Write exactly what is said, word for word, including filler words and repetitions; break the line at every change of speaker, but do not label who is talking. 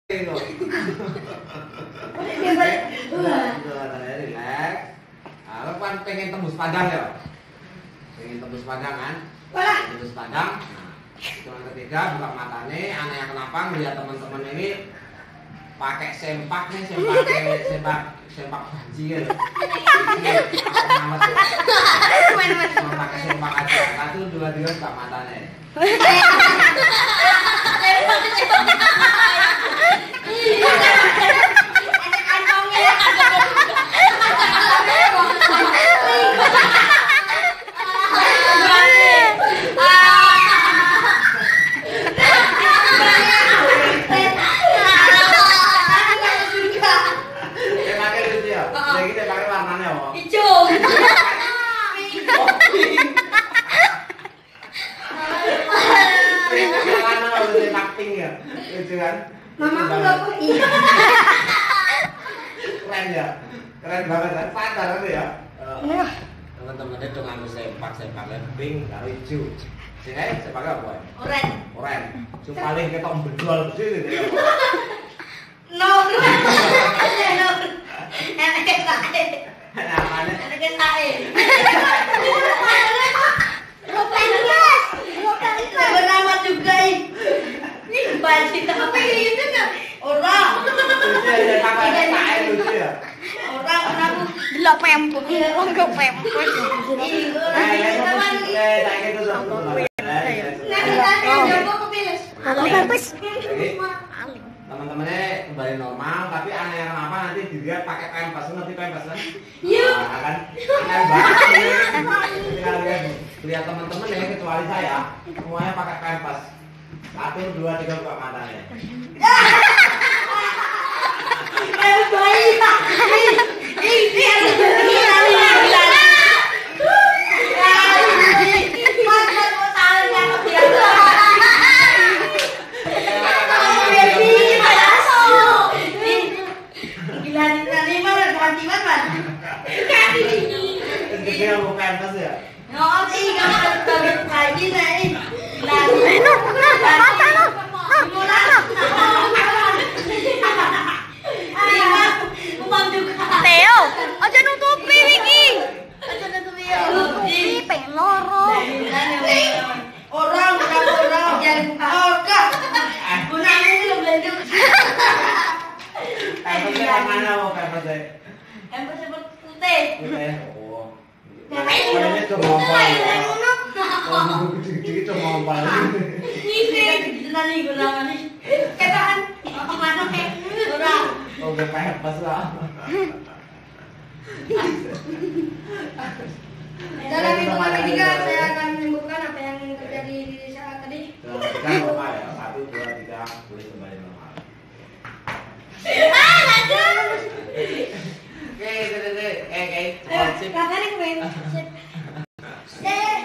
Relax. Kalau kan pengen tembus padang ya, pengen tembus padang kan? Tembus padang. Nah, yang ketiga buka matanya. Aneh kenapa melihat teman-teman ini pakai sempak nih, sempak sempak sempak bajingan. Cuma pakai sempak aja. Satu dua tiga buka matanya.
Mama aku gak pergi.
Keren ya, keren banget kan, sadar kan ya. Teman-teman itu ngambil sempak, sempaknya pink, karo hijau. Sini sempaknya apa?
Oren.
Oren. Yang paling kita bedol sini.
No. No. Enak sae.
Enak mana?
Enak sae. Rokan guys. Rokan bernama juga ini baju tapi itu kan orang.
Iya, pakai sae lucu ya.
Orang aku
delok pempek, wong kok pempek.
Teman-temannya kembali normal, tapi aneh apa nanti dilihat pakai pempes, nanti pempes kan?
Iya.
Kan aneh banget. Lihat teman-teman ya, kecuali saya, semuanya pakai pempes. Satu, dua, tiga buka matanya.
Eh baik. Ini ada
dia mau pempes ya?
Oh, sih kamu bagus lagi nih.
Eh, no, no, mata no. Teo, aja nutupi iki.
Aja nutupi ya.
Nutupi pengen loro.
Orang, orang, orang yang orga. Gunanya ini lo belanja.
Pempesnya mana mau pempesnya?
Pempes seperti putih.
Putih. Oh. Ini tuh ngompal. Oh, gede-gede tuh ngompal.
Ini gitu nanti gunanya nih. Ketaan kemana kayak orang.
Oh, udah pempes lah.
Dalam hitungan ketiga saya akan menyebutkan apa yang terjadi di saat tadi.
Dalam tiga normal ya. Satu, dua, tiga, boleh kembali normal.
Ah, ada.
Oke, oke, oke, oke.
Ayo, kakak nih, Sip.